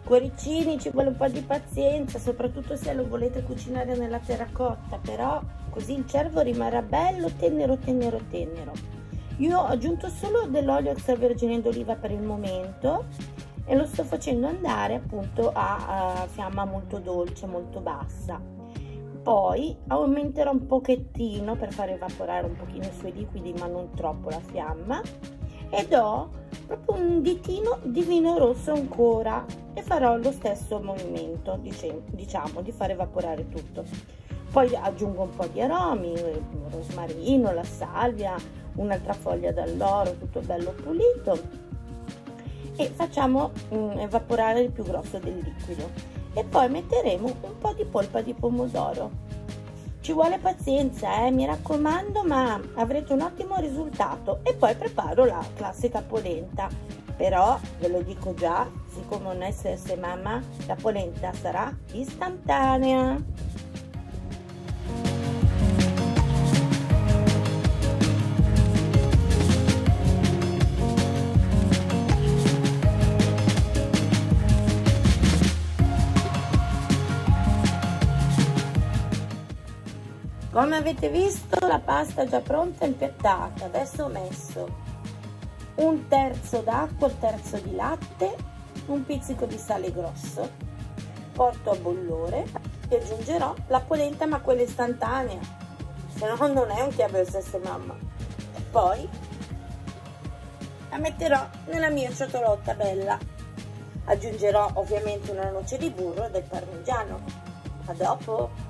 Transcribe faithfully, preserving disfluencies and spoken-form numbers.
cuoricini ci vuole un po' di pazienza, soprattutto se lo volete cucinare nella terracotta, però così il cervo rimarrà bello tenero tenero tenero. Io ho aggiunto solo dell'olio extravergine d'oliva per il momento e lo sto facendo andare appunto a, a fiamma molto dolce, molto bassa. Poi aumenterò un pochettino per far evaporare un pochino i suoi liquidi, ma non troppo la fiamma, e do proprio un ditino di vino rosso ancora e farò lo stesso movimento, diciamo, di far evaporare tutto. Poi aggiungo un po' di aromi, il rosmarino, la salvia, un'altra foglia d'alloro, tutto bello pulito, e facciamo mm, evaporare il più grosso del liquido e poi metteremo un po' di polpa di pomodoro. Ci vuole pazienza, eh, mi raccomando, ma avrete un ottimo risultato. E poi preparo la classica polenta, però ve lo dico già, siccome non è S S mamma, la polenta sarà istantanea. Come avete visto, la pasta è già pronta e impiattata. Adesso ho messo un terzo d'acqua, un terzo di latte, un pizzico di sale grosso, porto a bollore e aggiungerò la polenta, ma quella istantanea, se no non è un chiave S S mamma. E poi la metterò nella mia ciotolotta bella. Aggiungerò ovviamente una noce di burro e del parmigiano. A dopo!